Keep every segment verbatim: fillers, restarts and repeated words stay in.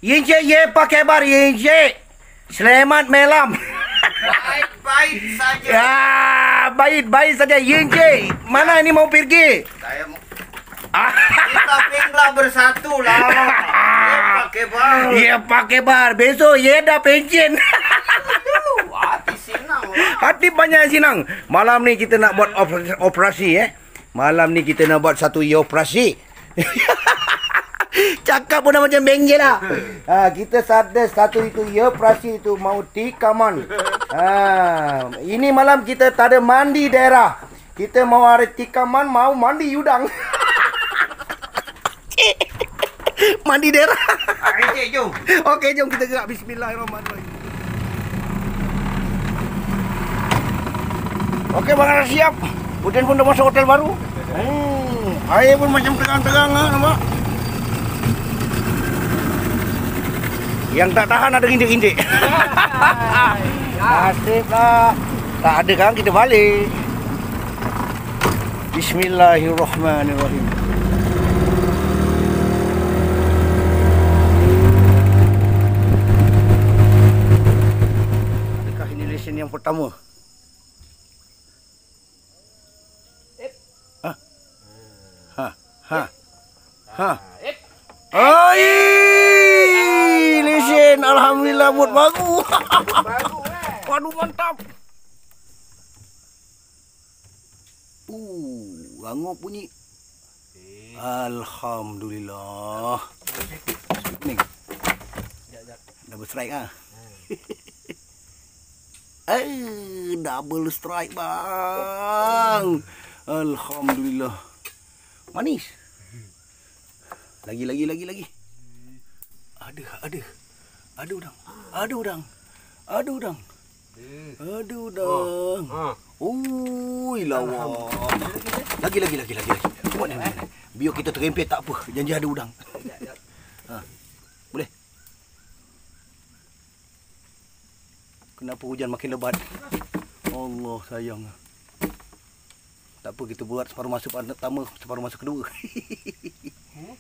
Yince ye pakai bar Yince. Selamat malam. Baik-baik saja. Ya, baik-baik saja Yince. Mana ini mau pergi? Saya mau. Kita pindah bersatu lah. Ye pakai bar. Ye pakai bar. Besok ye dah pensiun. Hati senang lah. Hati banyak senang. Malam ni kita nak buat operasi, operasi eh. Malam ni kita nak buat satu ye operasi. Cakap pun dah macam benggel lah. Ha, kita sadar satu itu ye operasi itu mau tikaman. Ha, ini malam kita tak ada mandi daerah. Kita mau ada tikaman, mau mandi udang. Mandi daerah. Okey, jom. Okey, jom kita gerak. Bismillahirrahmanirrahim. Okey, bang, siap. Hujan pun dah masuk hotel baru. Hmm, air pun macam tegang-tegang lah, nampak. Yang tak tahan ada rindik-rindik. Nasib lah. Tak ada kan kita balik. Bismillahirrahmanirrahim. Adakah ini lesen yang pertama? Ha? Ha? Ha? Ha? Ai! Lesen alhamdulillah buat baru. Baru eh. Waduh, mantap. Uh, rangop bunyi. Alhamdulillah. Ni. Double strike ah. Eh, double strike bang. Alhamdulillah. Manis. Lagi lagi lagi lagi. Ada ada. Ada udang. Ada udang. Ada udang. Ada udang. Ui, lawa. Lagi lagi lagi lagi lagi. Buat ni. Biar kita terempet tak apa. Janji ada udang. Ha. Boleh. Kenapa hujan makin lebat? Allah sayang. Tak apa, kita buat separuh masuk pertama, separuh masuk kedua. Hmm?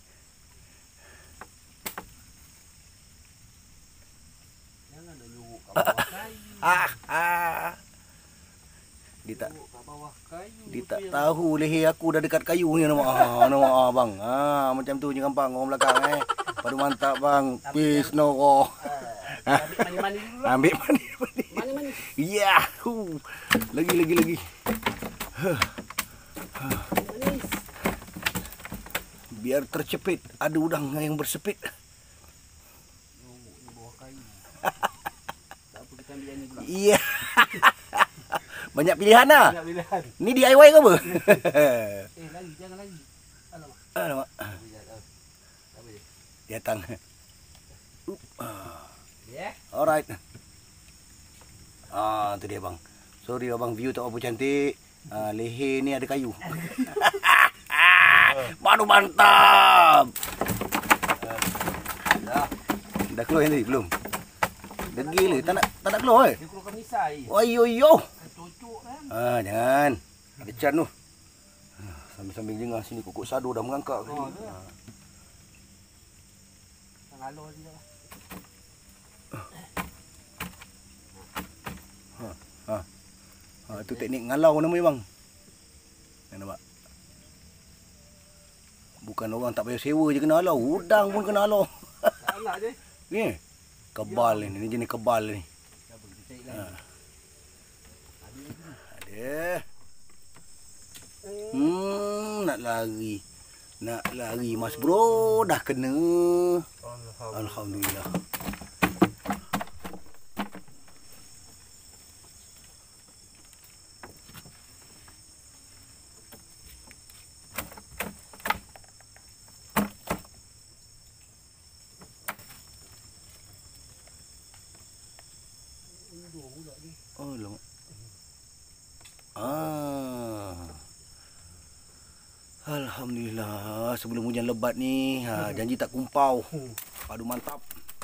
Jangan dah nyuruk kat bawah kayu. Ah, ah. Dia tak bawah kayu. Dia tak tahu leher aku dah dekat kayu ni, nama ah, nama ah bang. Ah, macam tu je gampang orang belakang eh. Padu mantap bang. Peace no roh. Ambil mani-mani dulu lah. Ambil mani-mani. Mani-mani. Yahoo. Lagi lagi lagi. Huh. Huh. Biar tercepit, ada udang yang bersepit. Di bawah kayu. Tak apa, kita ambil yang ni pula. Iya. Banyak pilihan lah. Banyak pilihan. Ni D I Y ke apa? Eh, lagi, jangan lagi. Alamak. Alamak. Tak boleh. Datang. Uh. Ya. Alright. Ah, tu dia bang. Sorry abang, view tak apa cantik. Ah, leher ni ada kayu. Baru mantap. Dah. Dah keluar yang tadi belum? Dah gila, tak nak tak nak keluar eh. Dia keluarkan misai. Oh yo yo. Cocok kan. Ah, jangan. Ada can tu. Sambil-sambil jengah sini kokok sado dah mengangkat. Oh, tu. Ha. Tang alor dia lah. Ha. Ha. Ha, tu teknik ngalau namanya bang. Nampak? Bukan orang tak payah sewa je kena halau, udang pun kena halau. Salah je. Ni kebal ni, ni jenis kebal ni. Ha. Ada. Hmm, nak lari. Nak lari mas bro, dah kena. Alhamdulillah. Oh, lama. Ah. Alhamdulillah, sebelum hujan lebat ni, ha, janji tak kumpau. Padu mantap.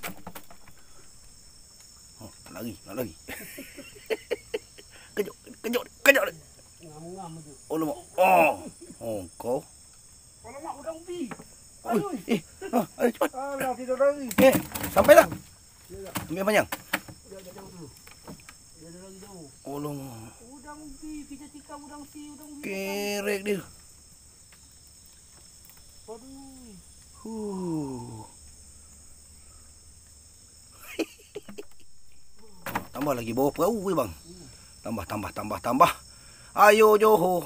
Oh, nak lagi, nak lagi. Kejut, kejut, kejut. Ngam-ngam tu. Oh, lama. Oh. Oh, kau. Alamak, udang ubi. Oi, eh, ha, ayo cepat. Alah, tidur lagi. Eh, sampai tak? Ambil panjang. Dia ada jauh tu. Dia ada lagi jauh. Olong. Udang bi, kita tikam udang si, udang bi. Kerek dia. Aduh. Huh. Tambah lagi bawah perahu ke bang? Tambah, tambah, tambah, tambah. Ayo Johor.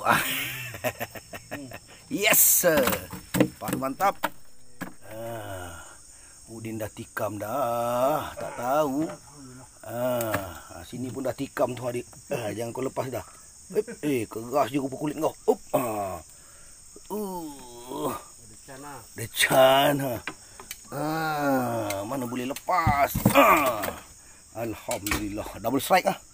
Yes sir. Padu mantap. Ah, Udin dah tikam dah. Tak tahu. Ah, sini pun dah tikam tu adik. Ah, jangan kau lepas dah. Eh, eh keras je rupa kulit kau. Up. Ah. Uh. Ada cana. Decan ha. Ah, mana boleh lepas. Ah. Alhamdulillah, double strike ah.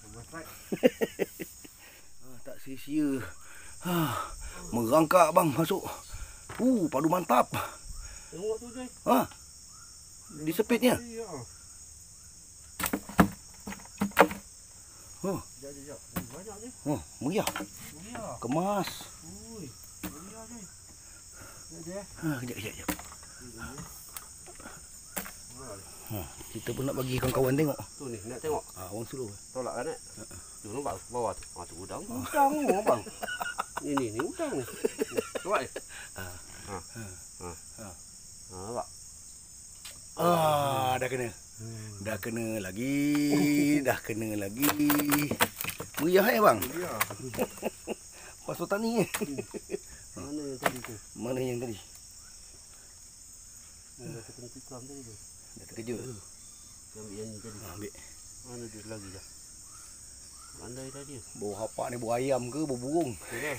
ah tak sia-sia. Ah, merangkak bang masuk. Uh, padu mantap. Tengok tu je. Ha. Disepitnya. Ya. Oh, Jap jap jap. Banyak ni. oh, meriah. Mulia. Kemas. Ui. Mulia je. Ya je. Ha, kejap kejap kejap. Ha, kita pun nak bagi kawan-kawan tengok. Tu ni nak tengok. Ah, orang suruh. Tolak kan nak? Tu nampak bawah tu. Ha tu udang. Udang ni bang. Ni ni ni udang ni. Nampak ni? Ha. Ha. Ha. Ha. Ha. Ha nampak. Ah, dah kena. Dah kena lagi. Dah kena lagi. Meriah eh bang? Dia. Pasutan ni. Mana yang tadi tu? Mana yang tadi? Dah kena tikam tadi tu. Dah terkejut. Ambil yang ni tadi. Ha, ambil. Mana dia lagi dah? Pandai tadi. Bau hapak ni bau ayam ke bau burung? Yalah.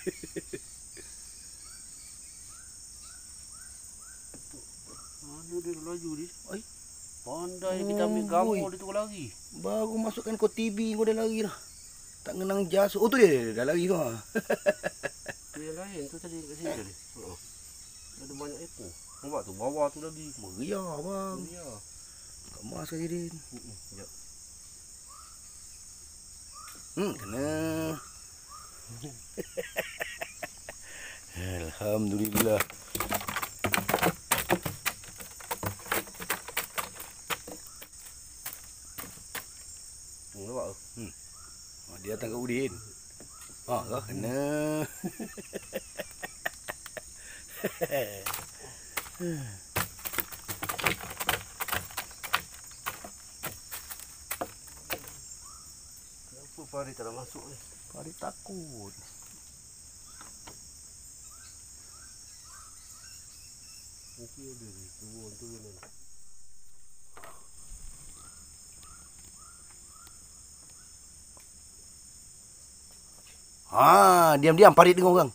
Mana dia laju ni? Ai. Pandai kita ambil Oh, gambar oi. dia tu lagi. Baru masukkan kau T V kau dah lari dah. Tak ngenang jas. Oh tu dia, dah lari tu ha. Dia lain tu tadi kat sini tadi. Ha. Ada banyak ekor. Nampak tu bawah tu lagi. Meriah bang. Ya. Kemas saja Din. Sekejap. Hmm, kena. Alhamdulillah. Nampak tu. Hmm. Oh, dia datang ke Udin. Ah, kau kena. Kenapa Farid tak nak masuk ni? Farid takut. Mungkin ada ni. Turun-turun ni. Ah, diam-diam Farid dengar orang.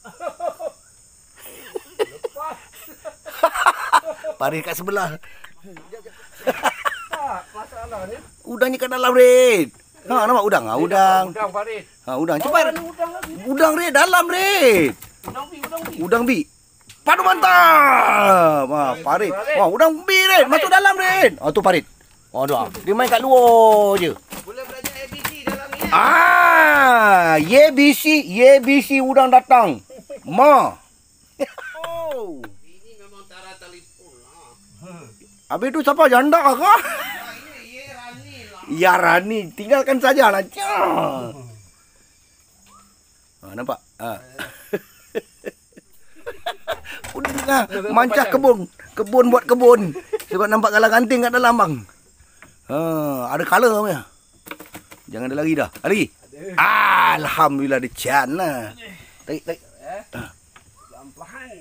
Farid kat sebelah. Tak, masalah ni. Udangnya kat dalam Red. Ha, nampak udang? Ha, udang. Udang Farid. Ha, udang. Cepat. Ada udang lagi. Udang Red dalam Red. Udang bi, udang bi. Udang bi. Padu mantap. Ha, Farid. Wah, udang bi Red masuk dalam Red. Oh, tu Farid. Oh, tu. Dia main kat luar je. Boleh belajar A B C dalam ni. Ah, Y B C, Y B C udang datang. Ma. Oh. Ini memang cara telefon lah. Habis tu siapa janda kah? Nah, ini Ye Rani lah. Ya Rani, tinggalkan saja lah. Ha, nampak? Ha. Udah mancah kebun. Kebun buat kebun. Sebab nampak galang kanting kat dalam bang. Ha, ada color punya. Jangan ada lagi dah. Ada lagi? Ah, alhamdulillah dia can lah. Tarik, tarik. Pelan-pelan.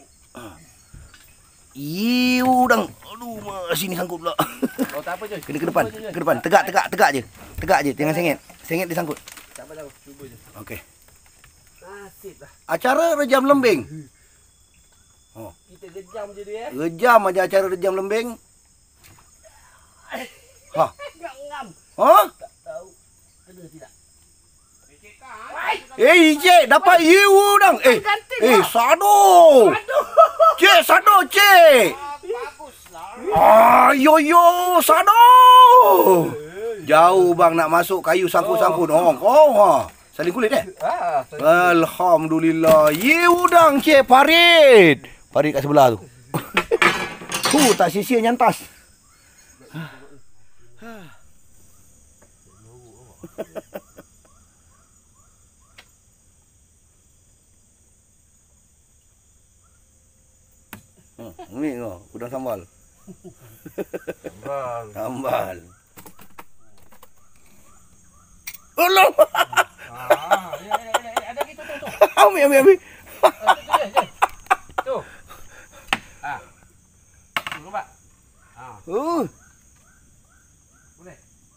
Iu udang. Aduh, mas, sini sangkut pula. Oh, tak apa je. Kena ke depan, ke depan. Tegak, tegak, tegak je. Tegak je, jangan sengit. Sengit dia sangkut. Tak apa tahu, cuba je. Okey. Nasib lah. Acara rejam lembing. Oh, Kita gejam je dia. rejam aja acara rejam lembing. Ha. Tak ngam. Ha? Tak tahu. Ada tidak? Eh, cik, dapat you udang. Eh, eh, sado. Cik, sado, cik. Bagus lah. Ah, yo yo, sado. Jauh bang nak masuk kayu sangkut-sangkut. Oh, kau ha. Saling kulit eh? Ah, Alhamdulillah. Ye udang cik Farid. Farid kat sebelah tu. Tu tak sia-sia nyantas. Ini kau, udang sambal. Sambal. Sambal. Allah. Ah, ya, ya, ya, ada gitu tuh tuh. Ami ami ami. Tuh. Ah. Tunggu, Pak. Ah, Uh. boleh.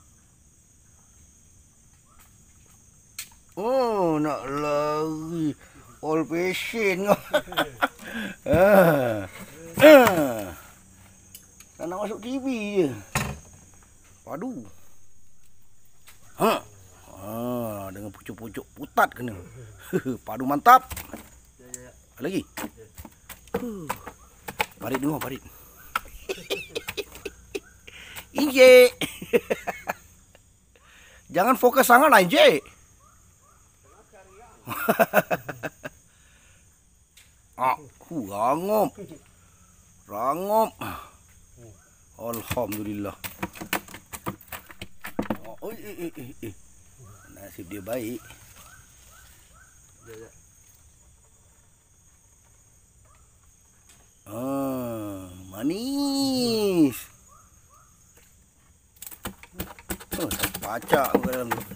Oh, nak lagi. All passion kau. Ah. Ah. Tak nak masuk T V je. Padu. Ha. Ah, dengan pucuk-pucuk putat kena. Padu mantap. Ya, ya, ya. Apa lagi? Huh. Parit dengar, parit. Inje. Jangan fokus sangat lah, Inje. Ah, hu, rangop. Rangop. Alhamdulillah. Oh, eh, eh, eh, eh. Nasib dia baik. Ya, ya. Ah, manis. Oh, pacak ke dalam tu.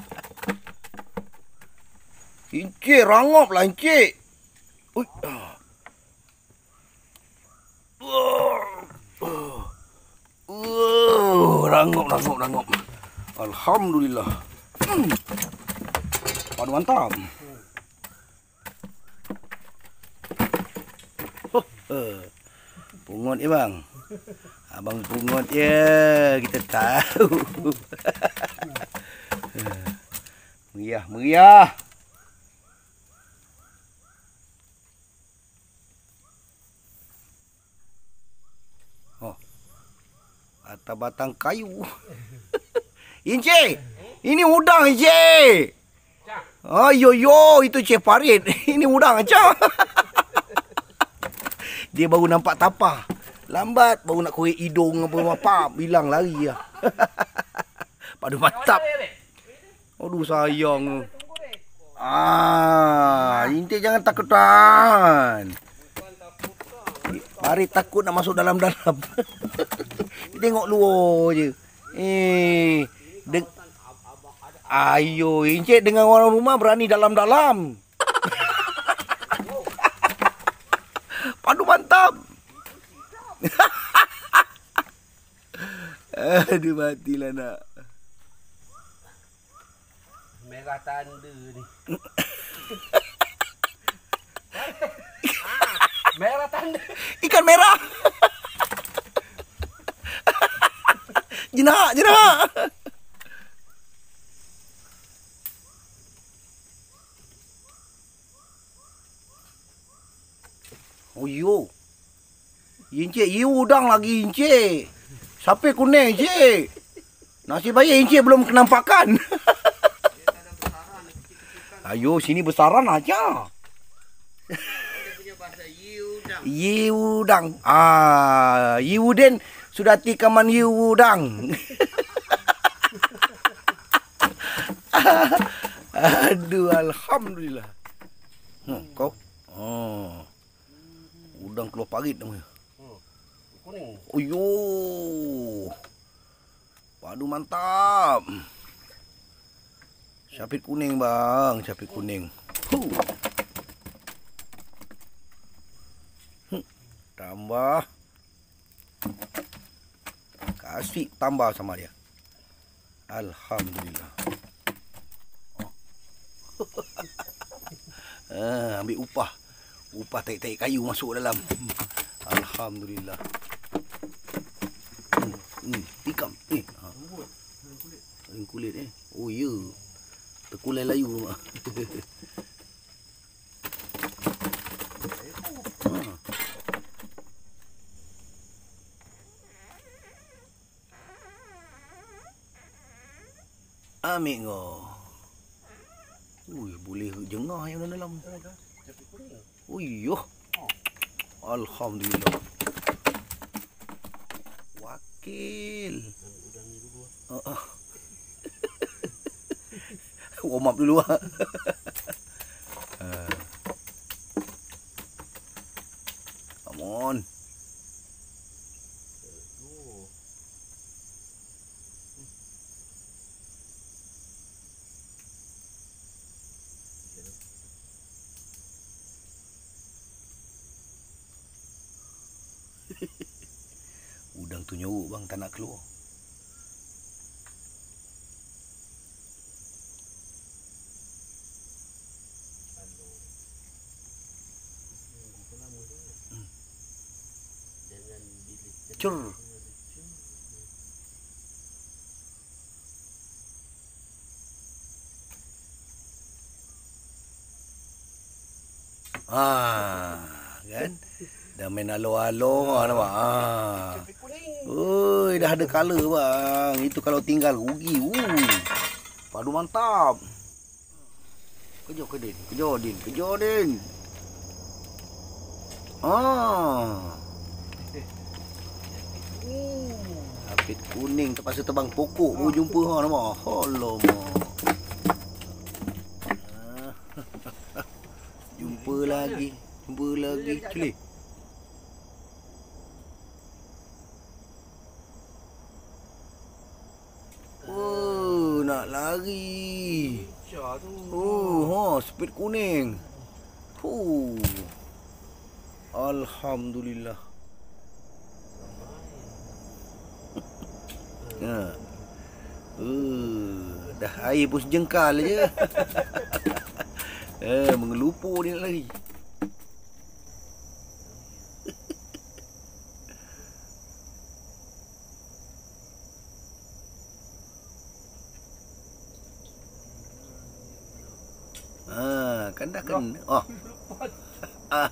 Encik, rangop lah encik. Ui. Ah. Uh. Uh. Rangop, rangop, rangop. Alhamdulillah. Hmm. Padu mantap. Oh, uh. Pungut ya bang. Abang pungut ya, kita tahu. Meriah, meriah. Oh. Atas batang kayu. Ince, ini udang Ince. Oh yo yo, itu Cik Farid. Ini udang aja. Dia baru nampak tapah. Lambat baru nak korek hidung apa apa, bilang lari lah. Padu mantap. Aduh sayang. Ah, Ince jangan takutan. Farid takut nak masuk dalam-dalam. Tengok luar je. Eh, deng ayo, Encik dengan orang rumah berani dalam-dalam. Padu mantap. Aduh, matilah nak. Merah tanda ni. Merah tanda. Ikan merah. Jenak, jenak. Oh yo. Encik, you udang lagi Encik. Sampai kuning Encik. Nasib baik Encik belum kenampakan. Ayo sini besaran aja. Yiudang. Ah, Yiuden sudah tikaman Yiudang. Aduh, alhamdulillah. Hmm, kau. Oh. Udang keluar parit namanya. Hmm. Kuning. Oh yo. Padu mantap. Capit kuning bang, capit kuning. Huh. Hmm. Tambah. Kasih tambah sama dia. Alhamdulillah. Oh. ah, ambil upah. Upah taik-taik kayu masuk dalam. Alhamdulillah. Hmm, hmm, tikam. Eh, ha. Kulit. Kulit eh. Oh ya. Yeah. Terkulai layu. Ha. Ambil kau. Ui, boleh jengah yang dalam. Ui, yo. Alhamdulillah. Wak. Gokil. Oh, oh. Warm up dulu ah. Uh. Come on. Udang tu nyorok bang, tak nak keluar. Cur. Ah, kan? Dah main alo-alo ah, nampak. Ah. Oi, dah ada color bang. Itu kalau tinggal rugi. Uh. Padu mantap. Kejar ke Din? Kejar Din, kejar Din. Ah. Apit kuning terpaksa terbang pokok baru jumpa ha nampak. Alamak. Jumpa lagi. Jumpa lagi. Cili. Oh, nak lari. Oh, ha, speed kuning. Huh. Alhamdulillah. Ha. Uh, dah air pun sejengkal je. Eh, mengelupur dia nak lari. Ah, kan dah kena. Oh. Ah.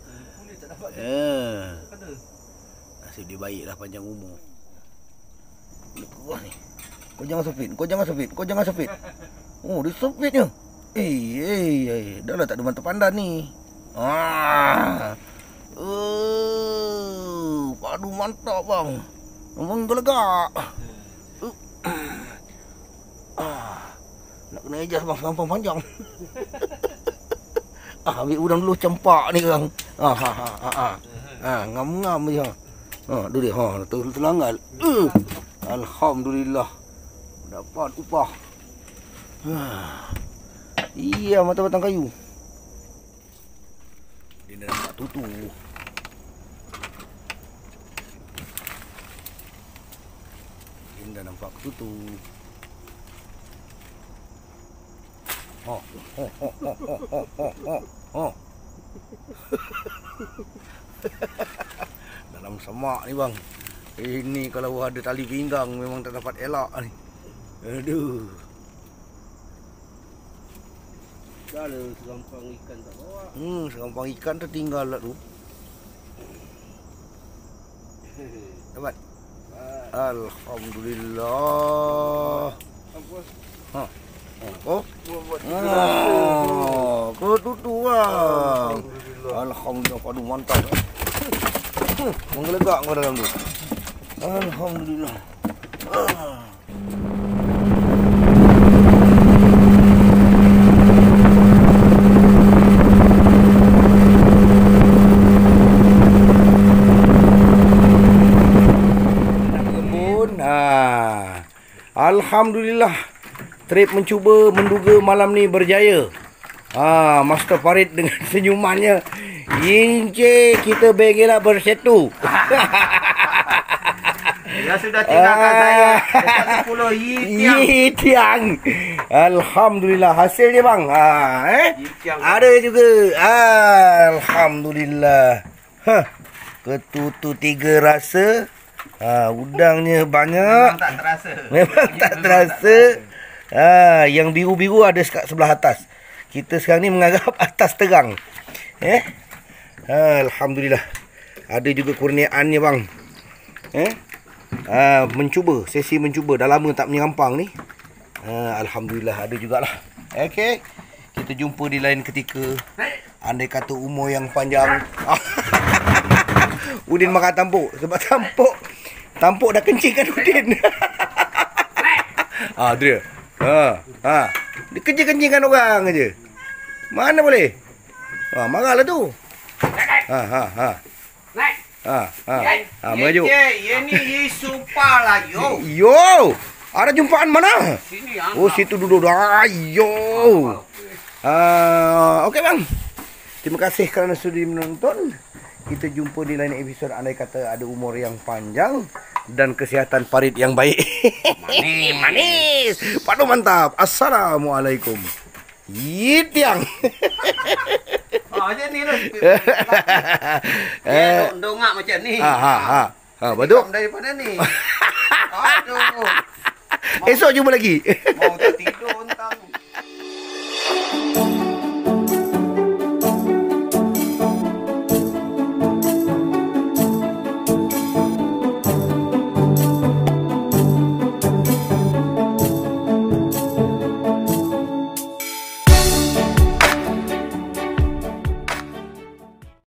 Eh. Nasib dia baiklah panjang umur. Wah ni. Kau jangan sepit, kau jangan sepit, kau jangan sepit. Oh, dia sepitnya. Eh, eh, eh, dah lah tak ada mata pandan ni. Ah. Uh, padu mantap bang. Memang gelegak. Uh. Ah. Nak kena ejas bang, selampang panjang. Ah, ambil udang dulu cempak ni bang. Ah, ha, ha, ha, ha. Ah, ngam-ngam je. Ha, tu dia. Ha, terlanggal. Uh. Alhamdulillah. Dapat upah. Ah. Iya, mata batang kayu. Dia dah nampak tutu. Dia dah nampak tutu. Oh, oh, oh, oh, oh, oh, oh, oh. Dalam semak ni bang. Ini kalau ada tali pinggang memang tak dapat elak ni. Aduh. Dah ada serampang ikan tak bawa. Hmm, serampang ikan tertinggal lah tu. Dapat. Alhamdulillah. Ha. Oh. Oh, ketutu lah. Alhamdulillah, padu mantap. Menggelegak kau dalam tu. Alhamdulillah. Ah. Alhamdulillah, trip mencuba menduga malam ni berjaya. Ah, Master Farid dengan senyumannya. Ince, kita begela bersatu. Ya sudah tinggalkan ah, saya dekat sepuluh Yitiang. Yitiang. Alhamdulillah hasil dia bang. Ah, eh? Ada juga. Alhamdulillah. Hah. Ketutu tiga rasa. Ha, udangnya banyak. Memang tak terasa. Memang tak terasa. Ha, yang biru-biru ada kat sebelah atas. Kita sekarang ni menganggap atas terang. Eh? Ha, Alhamdulillah. Ada juga kurniaannya bang. Eh? Ha, mencuba, sesi mencuba. Dah lama tak menyampang ni. Ha, Alhamdulillah ada jugalah. Okey. Kita jumpa di lain ketika. Andai kata umur yang panjang. Udin makan tampuk. Sebab tampuk Tampuk dah kencing kan Udin. Ah, dia. Ha, ha. Dia kencing-kencingkan orang aja. Mana boleh? Ha, marahlah tu. Ha, ha, ha. Naik. Ha, ha. Ha, Ye, maju. ye, ye ni ye supa lah yo. Yo, ada jumpaan mana? Sini ah. Oh, situ duduk. Ayo. Ah, okey bang. Terima kasih kerana sudi menonton. Kita jumpa di lain episod. Andai kata ada umur yang panjang dan kesihatan parit yang baik. Manis, manis. Padu mantap. Assalamualaikum. Yitiang. Ah, je ni lah. Eh, Eh, dongak macam ni. ha ha ha. Ha, betul. Ikam daripada ni. Aduh. Esok jumpa lagi. Mau tak tidur.